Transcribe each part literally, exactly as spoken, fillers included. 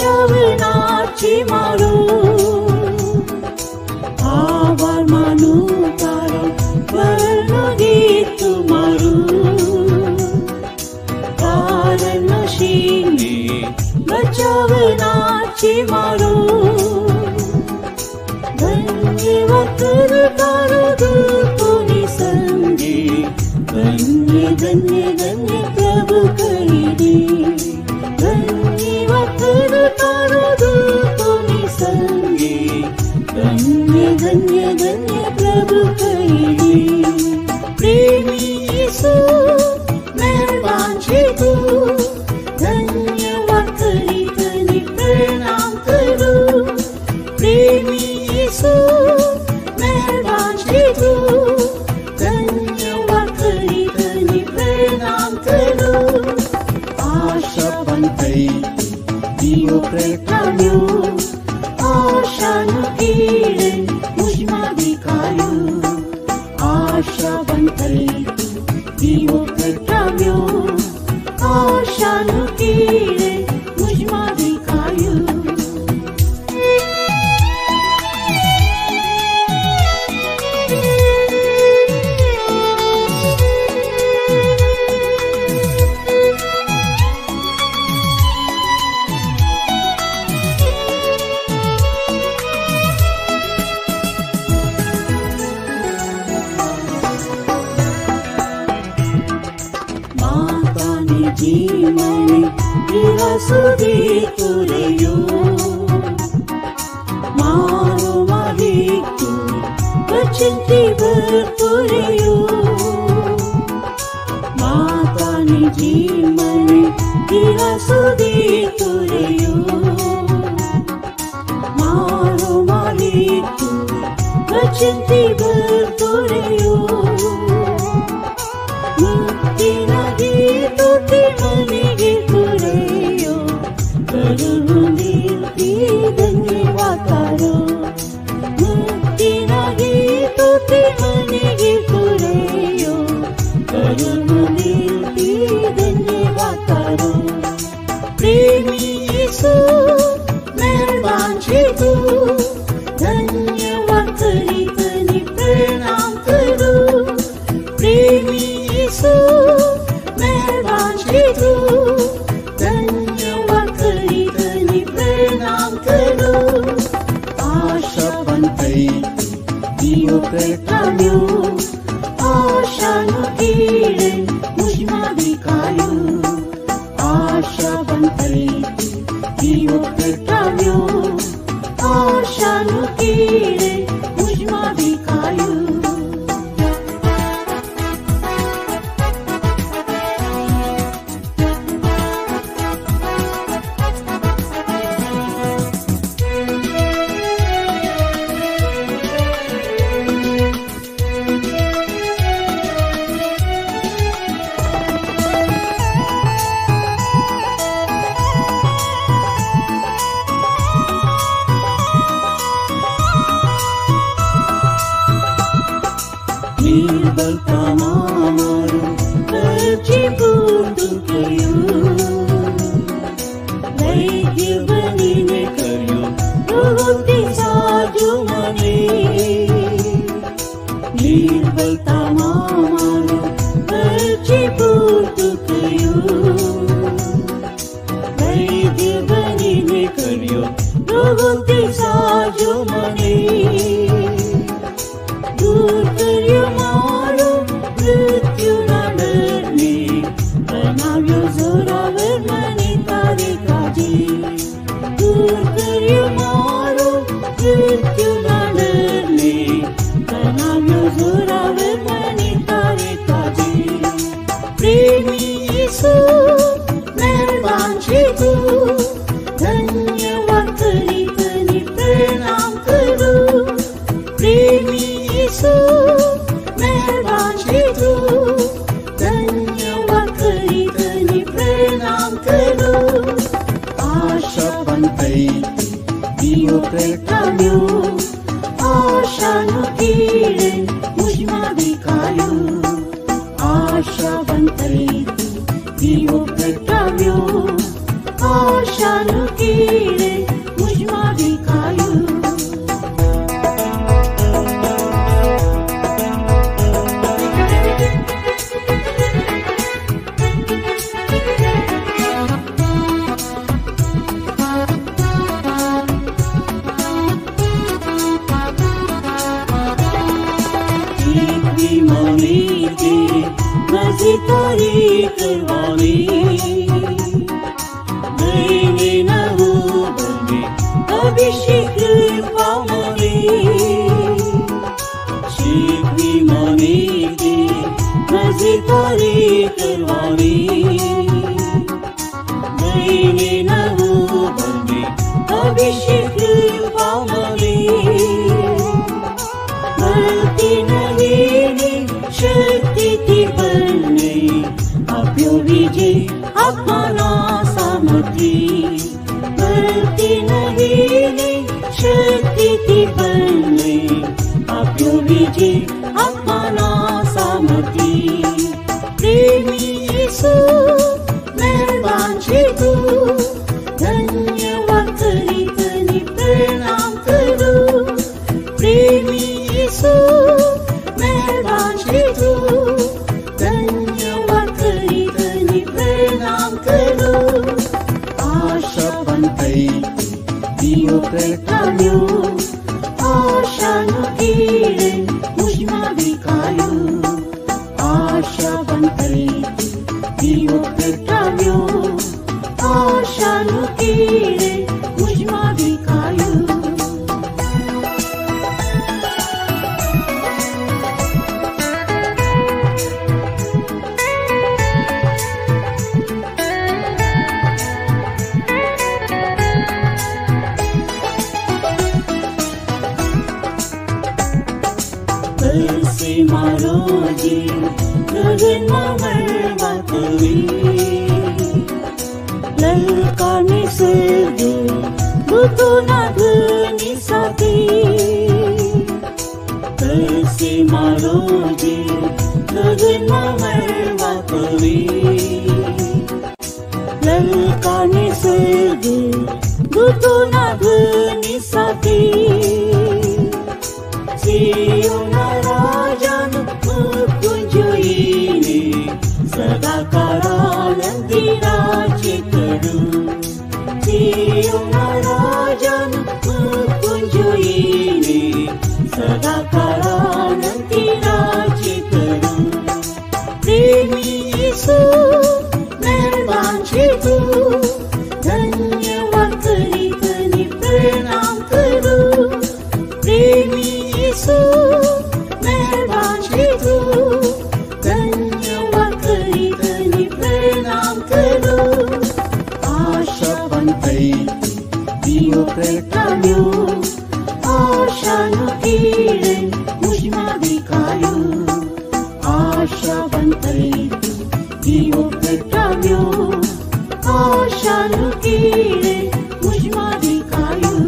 बचावनाची मारू आभार मानू तारो वर्ण गीत मारू कारण नशीने बचावनाची मारू धन्यवाद तारो दूतोनी संगे धन्य धन्य धन्य प्रभु करीने धन्यवाद तारो दूतोनी संगे धन्य धन्य धन्य प्रभु करीने प्रेमी यीशु मेहरबान छे तू धन्यवाद करी तने प्रणाम करूं प्रेमी यीशु मेहरबान छे तू धन्यवाद करी तने प्रणाम करूं आशा बंधई दियो प्रताम्यो आशानु कीड़े मुझमा दिखायो आशा बंधई दियो प्रताम्यो आशानु कीड़े मुझमा दिखायो जीवने विलासुदी तुरेयो मारो मालिक बचिंती बरतुरेयो मातानी जीवने विलासुदी तुरेयो मारो मालिक बचिंती बरतुरेयो मुक्ति नदी तुती मनिगे तुरेयो करुणीर ती धन्यवाद तारो मुक्ति नदी तुती मनिगे तुरेयो करुणीर ती धन्यवाद तारो प्रेमी यीशु मेहरबान छे तू धन्यवाद करी तने प्रणाम करूं प्रेमी यीशु मेहरबान छे तू धन्यवाद करी तने प्रणाम करूं आशा बंधई दियो प्रताम्यो आशानु कीड़े मुझमा दिखायो आशा बंधई दियो प्रताम्यो आशानु कीड़े मुझमा दिखायो निर्बलता मारो कर्जी पूर्तु कयो वैद्य बनीने कयो रोगों साजो मने निर्बलता मारो कर्जी पूर्तु कयो वैद्य बनीने कयो रोगों साजो मने दूर करियो मारो मृत्यु न डरने बनाव्यो जोरावर मने तारे काजे दूर करियो मारो मृत्यु न डरने बनाव्यो जोरावर मने तारे काजे प्रेमी यीशु मेहरबान छे तू धन्यवाद करी तने प्रणाम करूं प्रेमी यीशु मेहरबान छे तू धन्यवाद करी तने प्रणाम करूं आशा बंधई दियो प्रताम्यो आशानु कीड़े मुझमा दिखायो आशा बंधई दियो प्रताम्यो આશાનું કીડે મુજમાં દેખાયું. નજી તારી કરવાની દઈને નવું બને અભિષેક પામણી શીખવી મને દે નજી તારી કરવાની દઈને નવું બને અભિષેક પામણી મળતી નહીં શક્તિથી બને આપ્યો વિજય આપવાના સામર્થ્ય મળતી નહીં શક્તિથી બને આપ્યો વિજય આપવાના સામર્થ્ય પ્રેમી ઈસુ મહેરબાન છે તું ધન્યવાદ કરી તને પ્રણામ કરું પ્રેમી ઈસુ મહેરબાન છે તું ધન્યવાદ કરી તને પ્રણામ કરું આશા બંધ થઈ દીવો પ્રગટાવ્યો આશાનું કીડે મુજમાં દેખાયું આશા બંધ થઈ દીવો પ્રગટાવ્યો આશાનું કીડે મુજમાં દેખાયું. બરસે મારો જીવ ગગનમાં મળવા કરી લલકારની સર્ગે દૂતોના ધ્વનિ સાથે બરસે મારો જીવ ગગનમાં મળવા કરી લલકારની સર્ગે દૂતોના ધ્વનિ સાથે સિયોના રાજાનું મુખ જોઈને સદાકાળ આનંદી રાજ્ય કરું સિયોના રાજાનું મુખ જોઈને સદાકાળ આનંદી રાજ્ય કરું પ્રેમી ઈસુ મહેરબાન છે તું ધન્યવાદ કરી તને પ્રણામ કરું પ્રેમી ઈસુ મહેરબાન છે તું ધન્યવાદ કરી તને પ્રણામ કરું આશા બંધ થઈ દીવો પ્રગટાવ્યો આશાનું કીડે મુજમાં દેખાયું આશા બંધ થઈ દીવો પ્રગટાવ્યો આશાનું કીડે મુજમાં દેખાયું.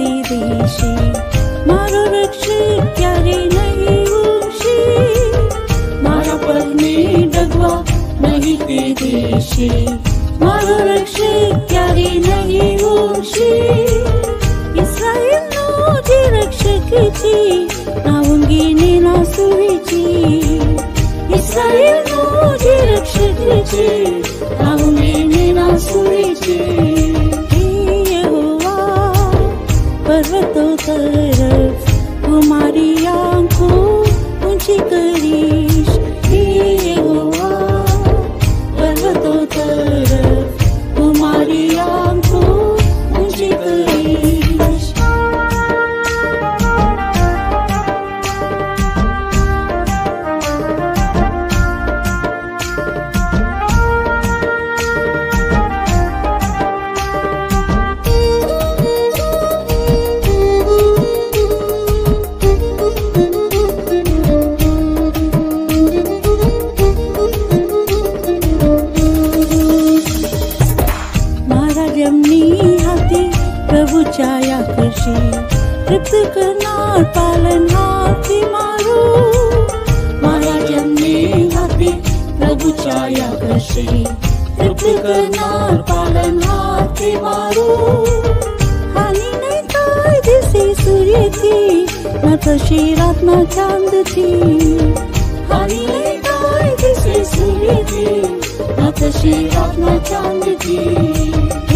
મારો રક્ષક ક્યારે નહીં ઊંઘશે છે મારો રક્ષક ક્યારે નહીં ઉડશે. ઇસ્રાયેલનો જે રક્ષક છે ના ઊંઘીને ના સૂવે છે. ઇસ્રાયેલનો જે રક્ષક છે ના ઊંઘીને ના સૂવે છે. હે યહોવા પર્વતો તરફ હું મારી આંખો ઊંચી કરીશ. હે યહોવા પર્વતો તરફ હું મારી આંખો ઊંચી કરીશ. પ્રભુ ચાયા કરશે તૃપ્ત કરનાર પાલનહારથી મારું. મારા જમને હાથે પ્રભુ ચાયા કરશે તૃપ્ત કરનાર પાલનહારથી મારું. હાનિ નહીં થાય દિવસે સૂર્યથી ન થશે રાતના ચાંદથી. હાનિ નહીં થાય દિવસે સૂર્યથી ન થશે રાતના ચાંદથી.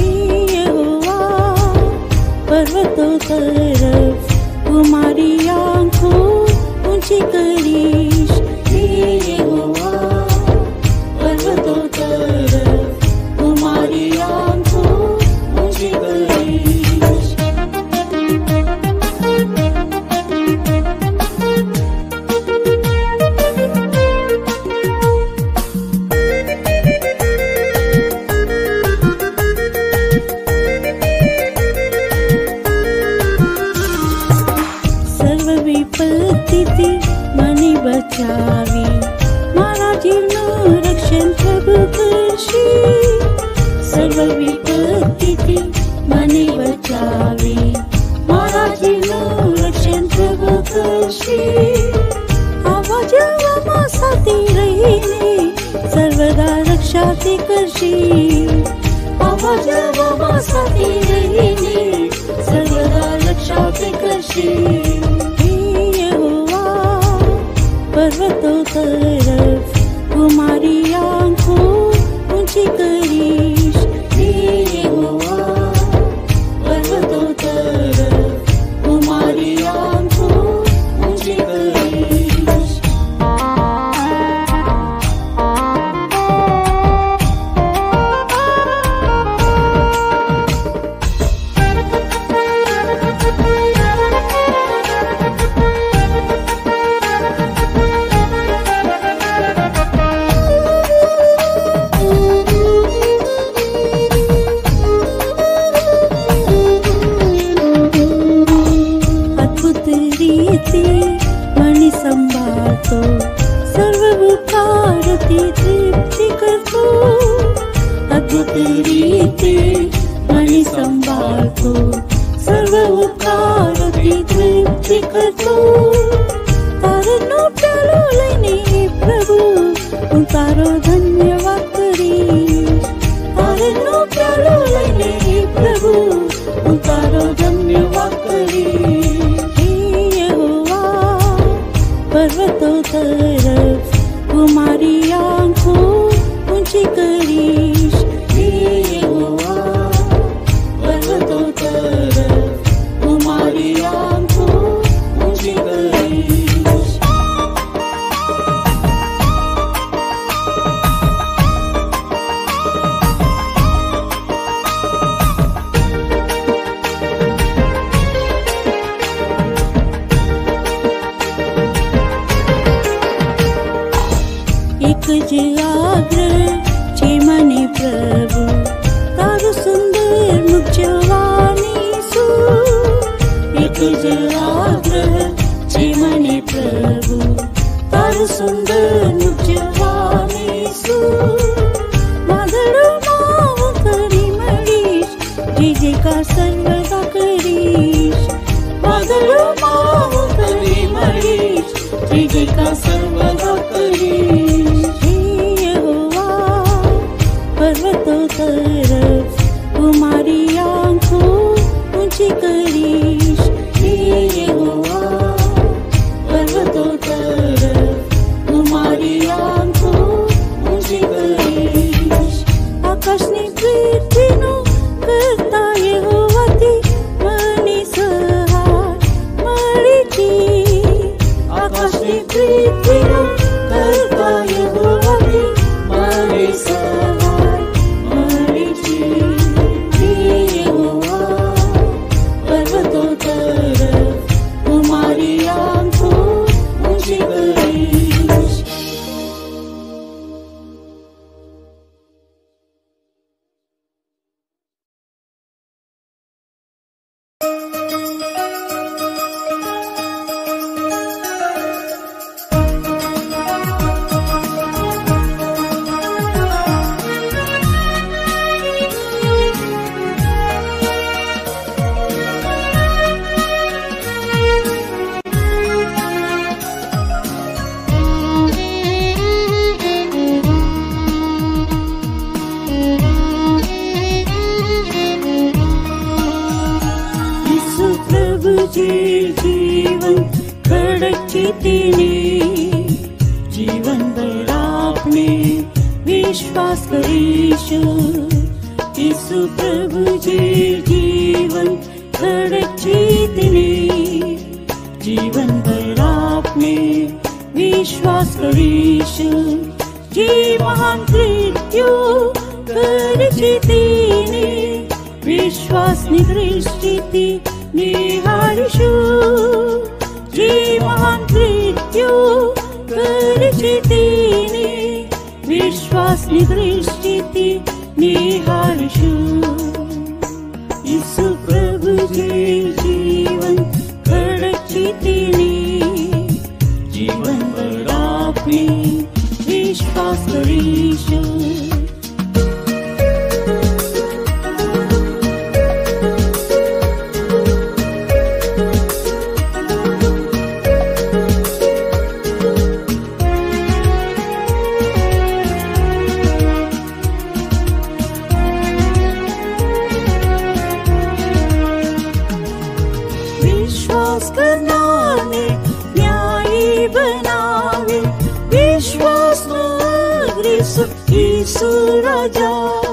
પર્વતો તરફ હું મારી આંખો ઊંચી કરીશ. હે યહોવા પર્વતો તરફ હું મારી આંખો ઊંચી કરીશ. વિપત્તિથી મને બચાવી મારા જીવનું રક્ષણ પ્રભુ કરશે. સર્વ વિપત્તિથી મને બચાવી મારા જીવનું રક્ષણ પ્રભુ કરશે. આવા જવામાં સાથે રહીને સર્વદા રક્ષાથી કરશે. આવા જવામાં સાથે રહીને સર્વદા રક્ષાથી કરશે. પર્વતો તરફ હું મારી આંખો ઊંચી કરીશ. હે યહોવા પર્વતો તરફ હું મારી આંખો ઊંચી કરીશ. મને સંભાળતો સર્વ ઉપકારથી તૃપ્તિ કરતો. અદ્ભુત રીતે મને સંભાળતો સર્વ ઉપકારથી તૃપ્તિ કરતો. તારનો પ્યાલો લઈને પ્રભુ હું તારો ધન્યવાદ કરીશ. તારનો પ્યાલો લઈને પ્રભુ હું તારો ધન્યવાદ કરીશ. પર્વતો તરફ હું મારી આંખો ઊંચી કરીશ. હે યહોવા પર્વતો તરફ હું મારી આંખો ઊંચી કરીશ. એક જ આગ્રહ છે મને પ્રભુ તારું સુંદર મુખ જોવાની શું. એક જ આગ્રહ છે મને પ્રભુ તારું સુંદર મુખ જોવાની શું. વાદળોમાં હું કરી મળીશ જે જે કા સર્વદા કરીશ. વાદળોમાં હું કરી મળીશ જે જે કા સર્વદા કરીશ. चितिने जीवन भर आपने विश्वास करीशु ईसु प्रभु जे जीवन खड़क चितिने जीवन भर आपने विश्वास करीशु जी महान कृत्यो कर चितिने विश्वास निदृष्टिति निहारिशु जी महान कृत्यो कर चितिने विश्वास निदृष्टिति निहारिशु ईसु प्रभु जे जीवन खड़क चितिने जीवन भर आपने विश्वास करीशु विश्वास करना ने न्यायी बनावे विश्वास ईसु ईसु राजा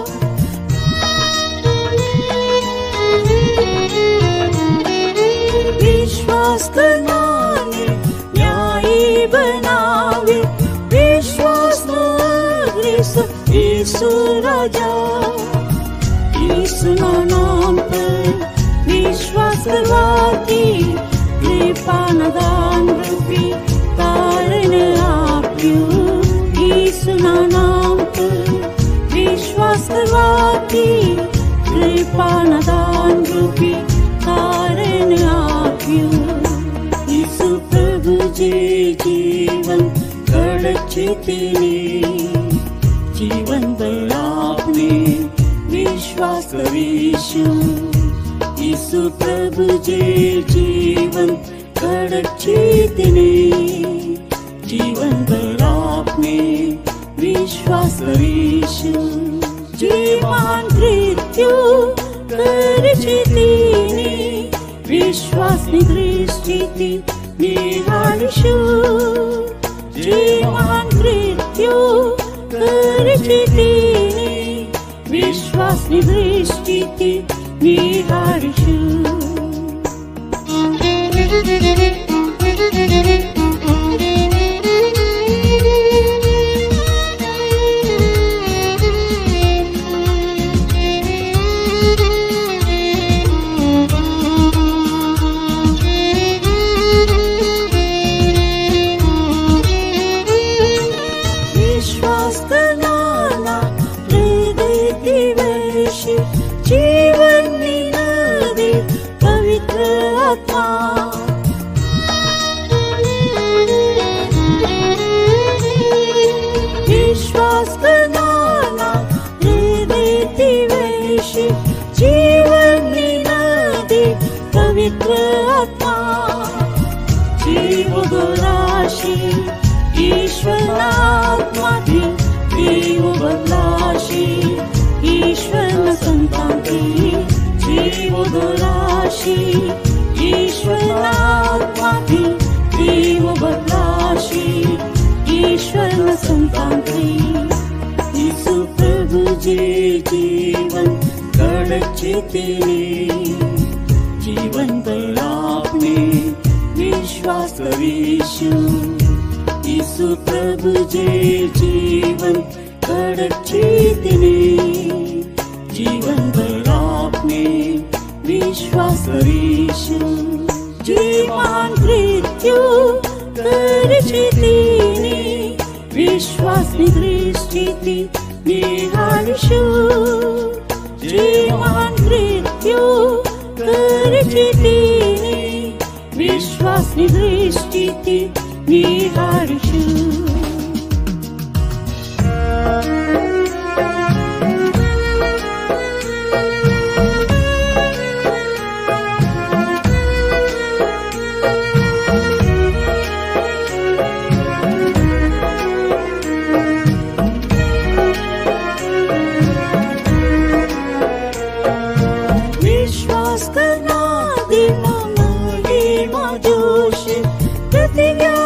विश्वास करना ने न्यायी बनावे विश्वास ईसु ईसु राजा ईसु नाम पर विश्वास करवाती कृपा दान रूपी कारण आप्यो ईसु नाम पर विश्वास करवाती कृपा दान रूपी कारण आप्यो ईसु प्रभु जे जीवन खड़क चितिने जीवन भर आपने विश्वास करीशु ईसु प्रभु जे जीवन खड़क चितिने जीवन भर आपने विश्वास करीशु जी महान कृत्यो कर चितिने विश्वास निदृष्टिति निहारिशु जी महान कृत्यो कर चितिने विश्वास निदृष्टिति निहारिशु विश्वास करना ना हृदय दिवश जीवन निनदे पवित्र आत्मा विश्वास करना ना हृदय दिवश जीवन निनदे पवित्र आत्मा जीव राशि ईश्वर आत्मा थी देव बदलाशी ईश्वर संतान थी जीव राशि ईश्वर आत्मा थी देव बदलाशी ईश्वर संतान थी ईसु प्रभु जे जीवन खड़क चितिने जीवन भर आपने विश्वास करीशु ईसु प्रभु जे जीवन खड़क चितिने जीवन भर आपने विश्वास करीशु जी महान कृत्यो कर चितिने विश्वास निदृष्टिति निहारिशु जी महान कृत्यो कर चितिने विश्वास निदृष्टिति निहारिशु विश्वास करना दिल में जोश प्रतिज्ञा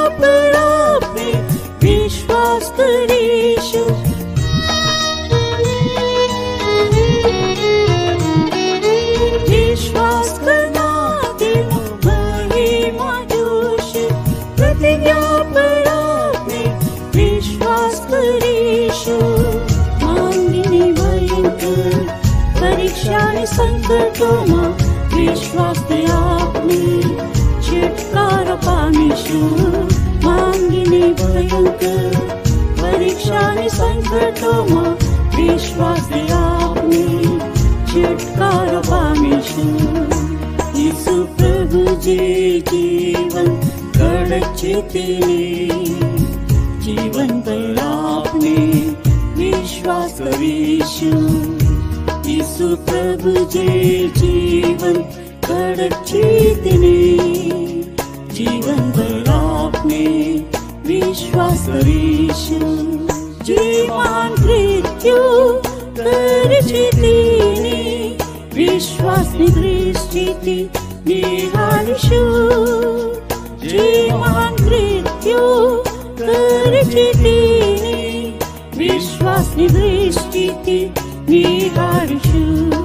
संकटों विश्वास से आपने छुटकारा पामीशुं मांगीने भयंकर परीक्षा ने संकटों विश्वास से आपने छुटकारा पामीशुं यीशु प्रभु जी जीवन कड़चितिने जीवन पर आपने विश्वास करीशुं यीशु प्रभु जे जीवन कड़चितिने जीवन पर आपने विश्वास करीशुं जीवन कृत्यु कड़चितिने विश्वास दृष्टि निहालिशुं जीवन कृत्यु कड़चितिने विश्वास दृष्टि निहालिशुं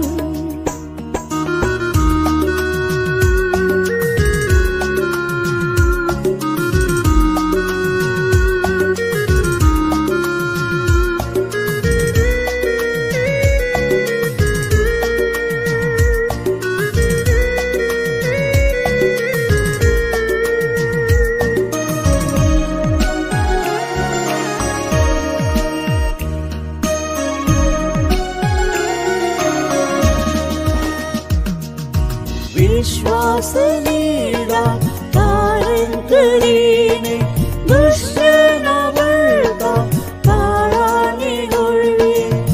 विश्वास लीला धारण करीने दुष्ट न वर्ता ताराने होळवे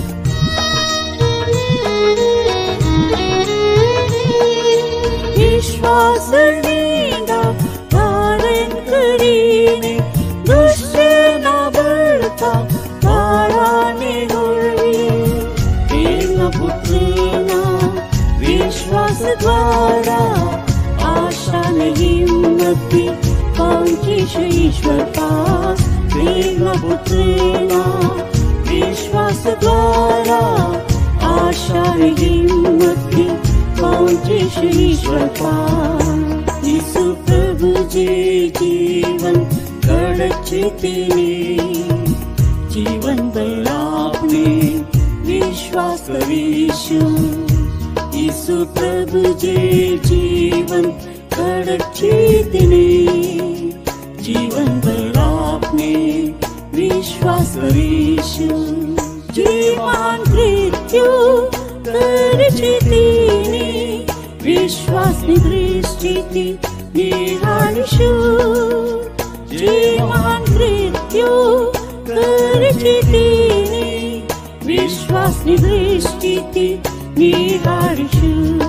विश्वास लीला धारण करीने दुष्ट न वर्ता ताराने होळवे देव पुत्रेना विश्वास द्वारा आशा ने हिम्मती पहुंची ईश्वर पास देव पुत्रेना विश्वास द्वारा आशा ने हिम्मती पहुंची ईश्वर पास यीशु प्रभु जे जीवन कड़चितिने जीवन पर आपने विश्वास करीशुं यीशु प्रभु जे जीवन कड़चितिने जीवन पर आपने विश्वास करीशुं जीवन कृत्यु कड़चितिने विश्वास दृष्टि निहालिशुं जीवन कृत्यु कड़चितिने विश्वास दृष्टि निहालिशुं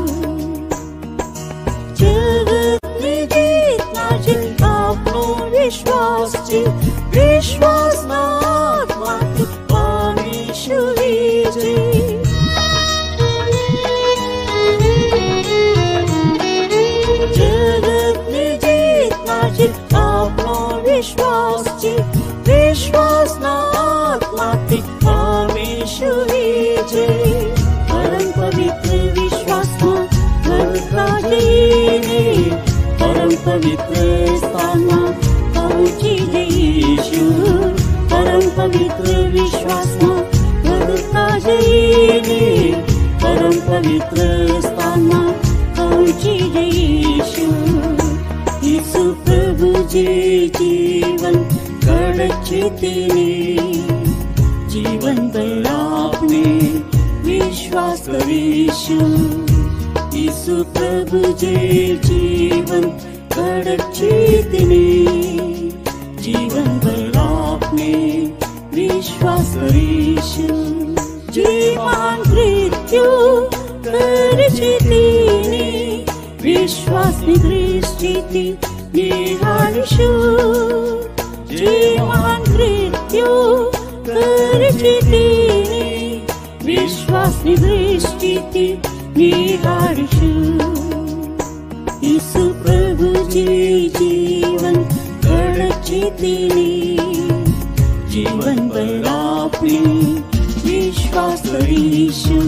जगतने जीतना जे आपनो विश्वास जे विश्वास ना आत्माથી પામીશું વિજય जगतने जीतना जे आपनो विश्वास जे विश्वास ना आत्माથી પામીશું વિજય परम पवित्र विश्वास में वर्ता जईने परम पवित्र स्थान में पहुंची जईशुं परम पवित्र विश्वास में वर्ता जईने परम पवित्र स्थान में पहुंची जईशुं यीशु प्रभु जे जीवन कड़चितिने जीवन पर आपने विश्वास करीशुं यीशु प्रभु जे जीवन कड़चितिने जीवन पर आपने विश्वास करीशुं जीवन कृत्यु कड़चितिने विश्वास दृष्टि निहालिशुं जीवन कृत्यु कड़चितिने विश्वास दृष्टि निहालिशुं यीशु प्रभु जे जीवन कड़चितिने जीवन पर आपने विश्वास करीशुं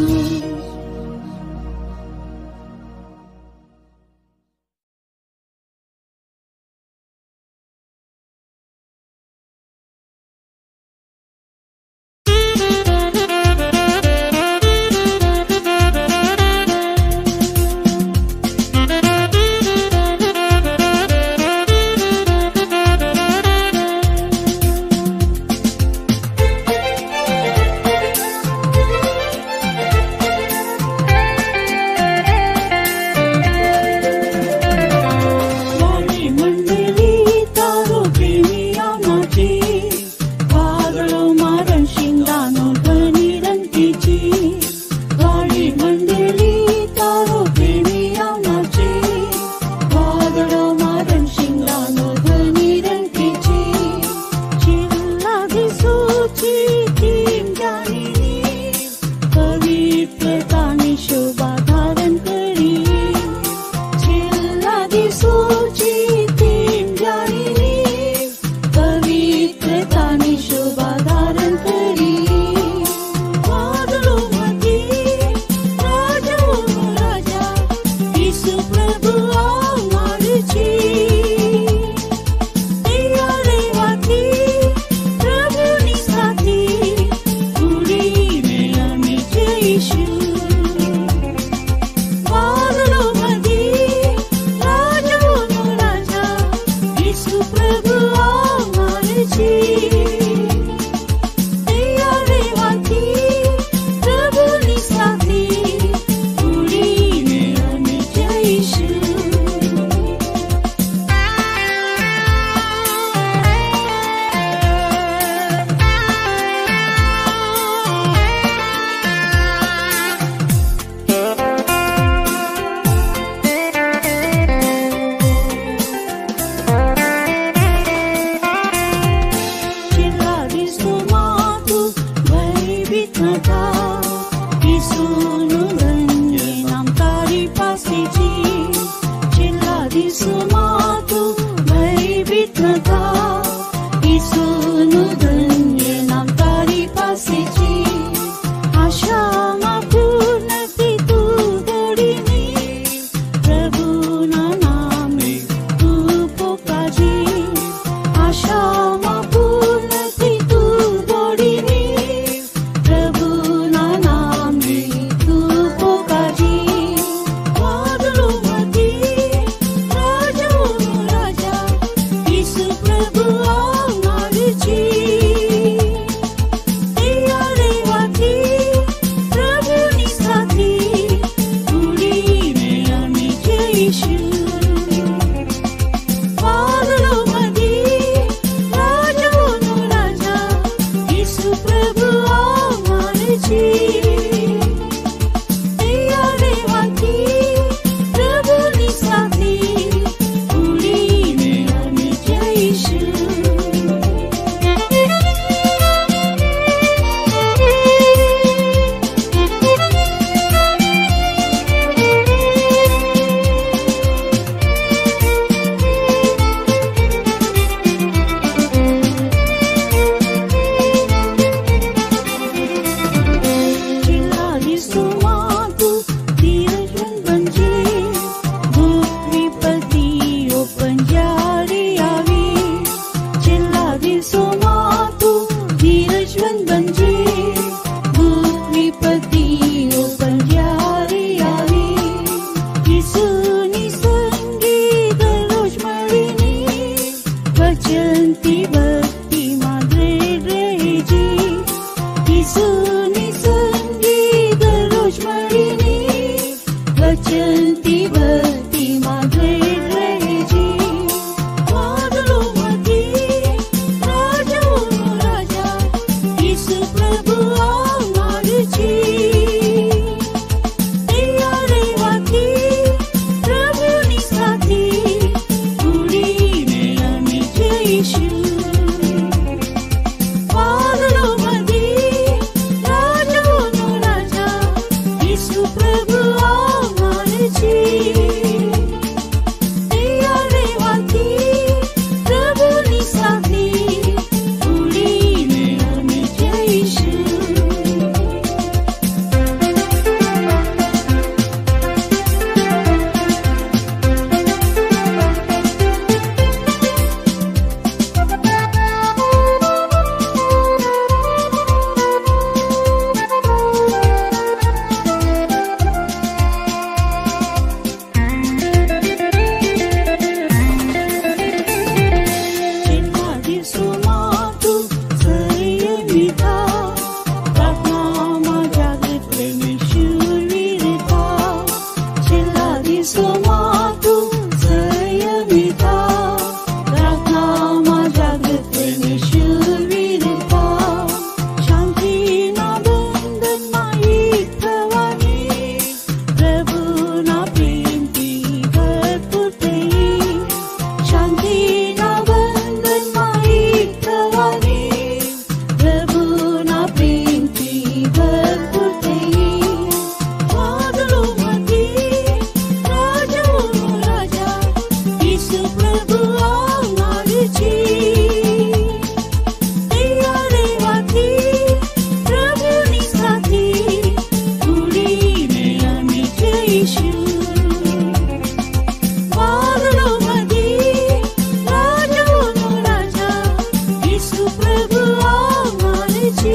యేసు ప్రభు ఆమరచి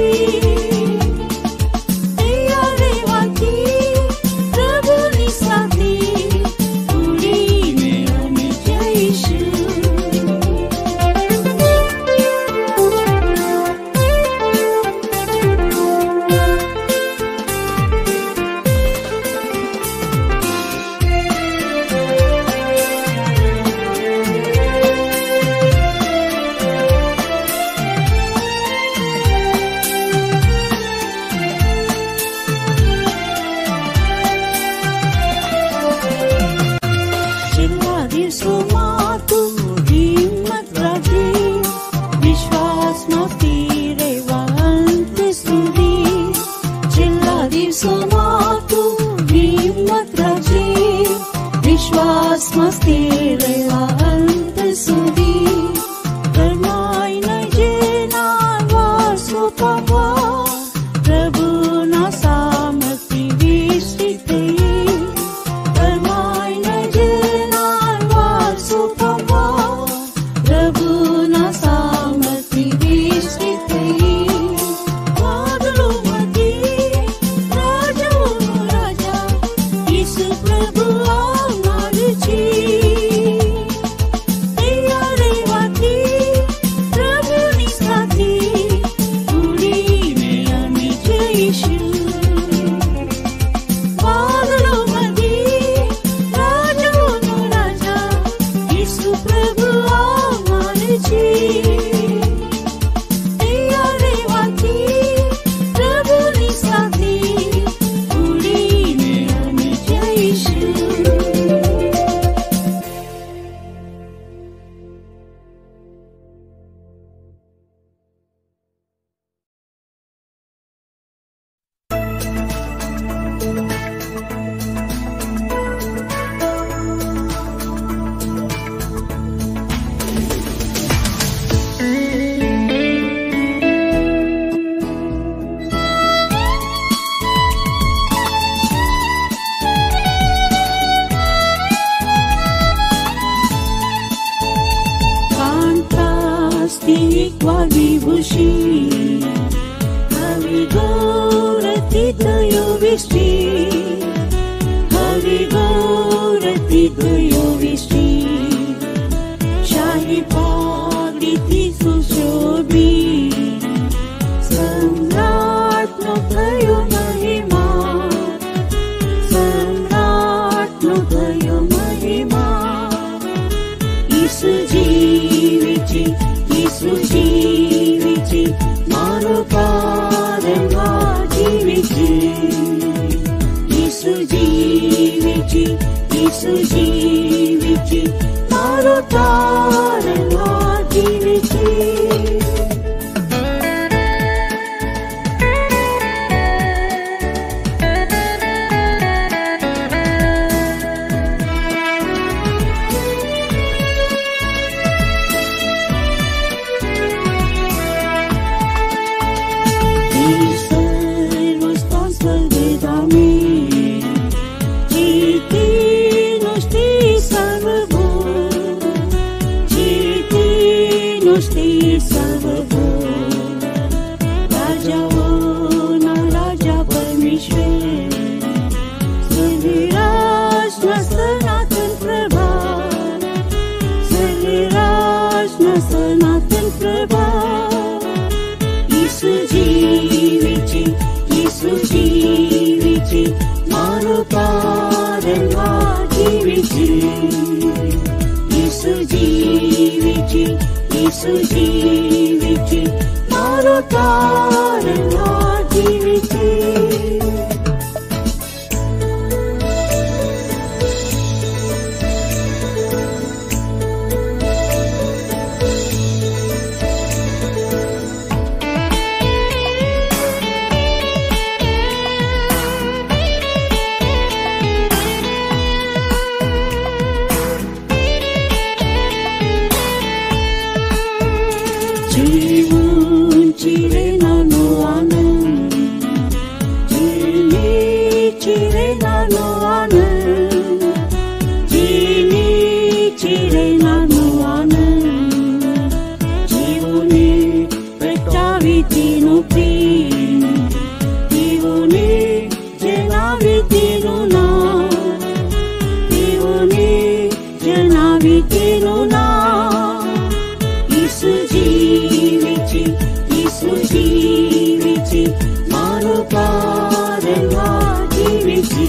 પ્રેમ તેઓને જણાવી તેનું નામ, તેઓને જણાવી તેનું નામ. ઈસુ જીવે છે, ઈસુ જીવે છે, મારો તારણહાર જીવે છે.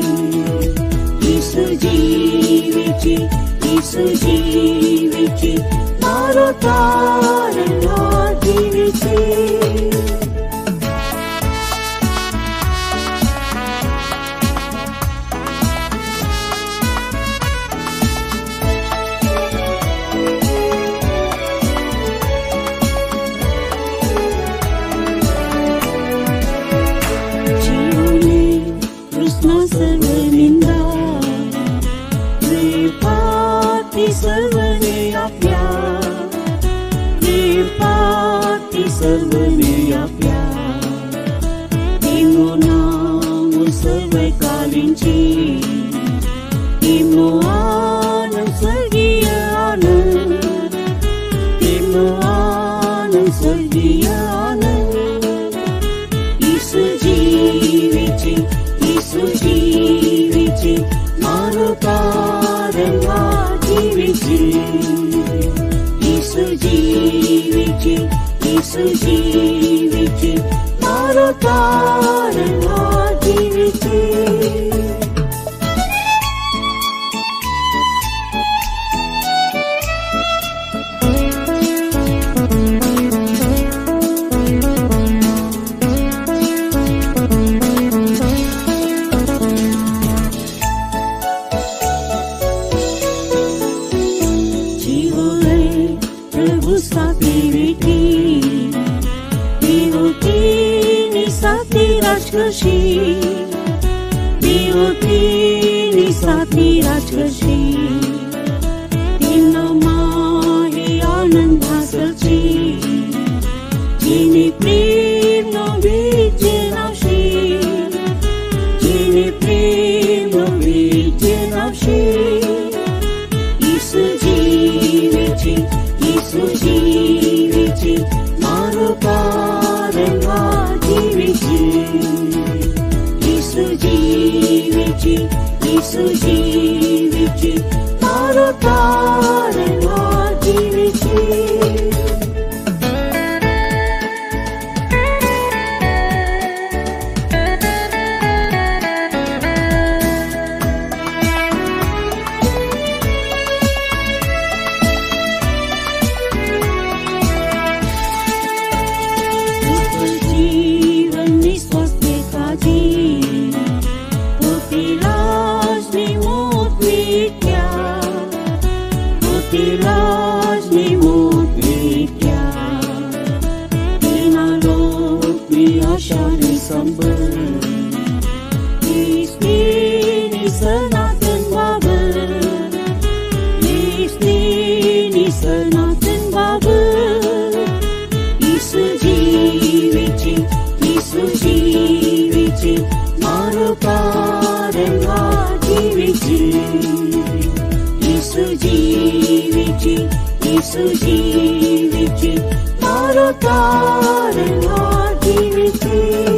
ઈસુ જીવે છે, ઈસુ જીવે છે, મારો તારણહાર જીવે છે. सर्वने आप्या, कृपाती सर्वने आप्या. તેમનું નામ સર્વકાલીન છે, તેમનો આનંદ સ્વર્ગીય આનંદ, તેમનો આનંદ સ્વર્ગીય આનંદ. ઈસુ જીવે છે, ઈસુ જીવે છે, મારો તારણહાર જીવે છે. ઈસુ જીવે છે, ઈસુ જીવે છે, મારો તારણહાર જીવે છે. દેવોની સાથે રાજ કરશે, તેમનામાં એ આનંદ હાંસલ છે. જેને પ્રેમનો વેગ જણાવશે, જેને પ્રેમનો વેગ જણાવશે. ઈસુ જીવે છે, ઈસુ જીવે છે, મારો તારણહાર જીવે છે. ઈસુ જીવે છે, ઈસુ જીવે છે, મારો તારણહાર જીવે છે. જીવનની સ્વસ્થ કાજી પોતે રાજની મોત મીટ્યા, પોતે રાજની મોત મીટ્યા. તેના લોકની આશાને સંભળ, ઈસની સનાતન બાબર, ઈસની સનાતન બાબર. ઈસુ જીવે છે, ઈસુ જીવે છે, મારો તારણહાર જીવે છે. ઈસુ જીવે છે, ઈસુ જીવે છે, મારો તારણહાર જીવે છે.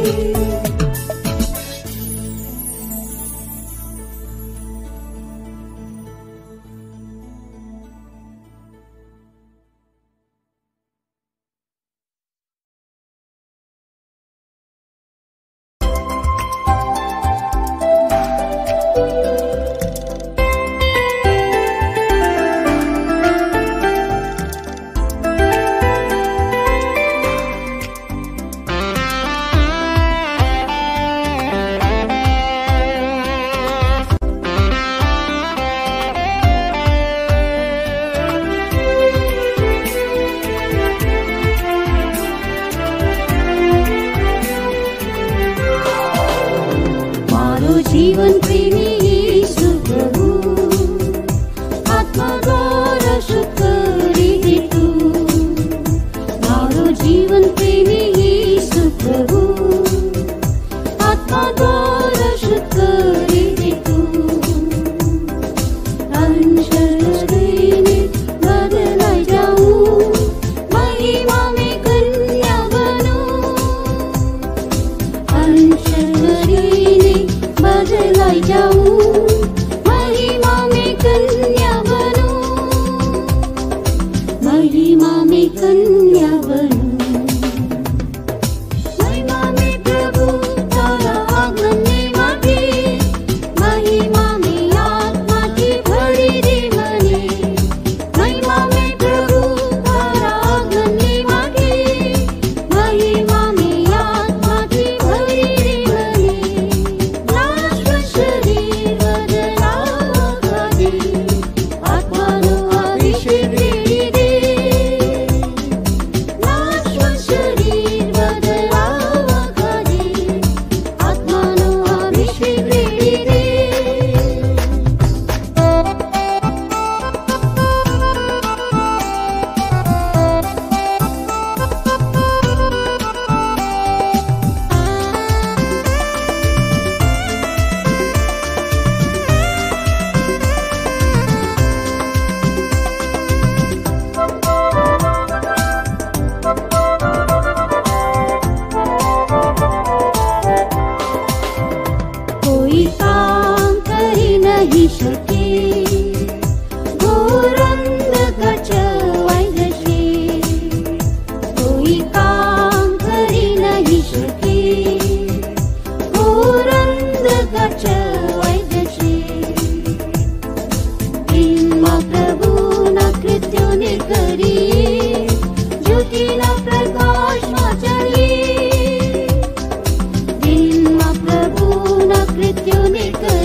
जीवन प्रेमी यीशु प्रभु, आत्मा द्वारा शुद्ध करे तू. मारो जीवन प्रेमी यीशु प्रभु, आत्मा द्वारा शुद्ध करे तू. अंशने बदलाई जाऊं, महिमा में कन्या बनूं.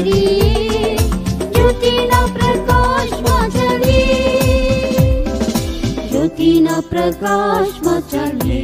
કરીએ, જ્યોતિના પ્રકાશમાં ચાલીએ, જ્યોતિના પ્રકાશમાં ચાલીએ.